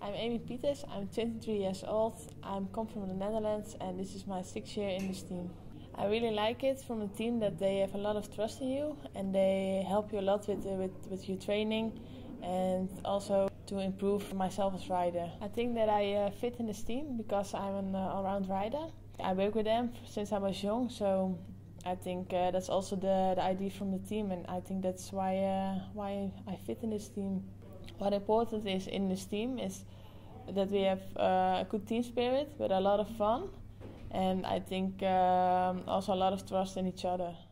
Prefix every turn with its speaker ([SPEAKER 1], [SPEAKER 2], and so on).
[SPEAKER 1] I'm Amy Pieters, I'm 23 years old, I come from the Netherlands and this is my 6th year in this team. I really like it from the team that they have a lot of trust in you and they help you a lot with your training and also to improve myself as rider. I think that I fit in this team because I'm an all-round rider. I work with them since I was young, so I think that's also the idea from the team, and I think that's why I fit in this team. What important is in this team is that we have a good team spirit with a lot of fun, and I think also a lot of trust in each other.